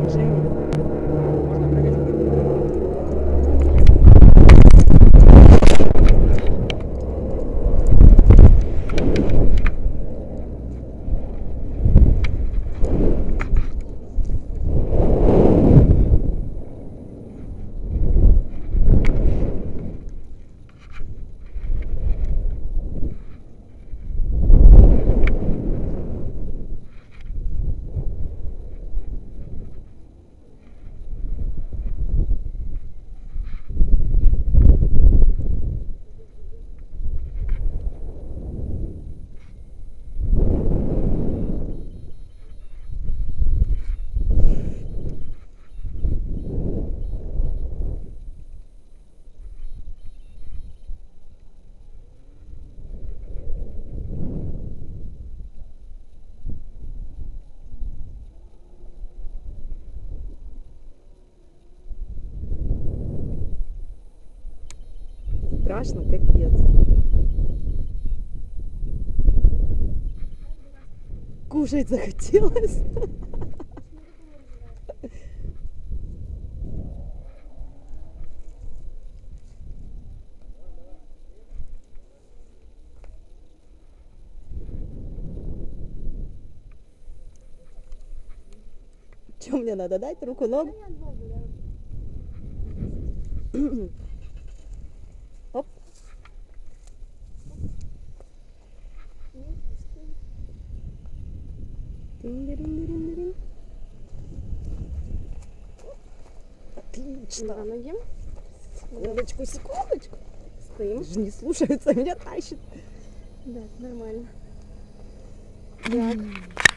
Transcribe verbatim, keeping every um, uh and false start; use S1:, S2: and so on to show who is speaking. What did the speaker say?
S1: Женя. Можно прыгать? Страшно, капец. Кушать захотелось. Что мне надо дать? Руку, ногу? Оп. Тин-дирин-дирин-дирин. Отлично.
S2: На ноги.
S1: Секундочку, секундочку.
S2: Стоим.
S1: Даже не слушаются, меня тащит.
S2: Да, нормально.
S1: Так.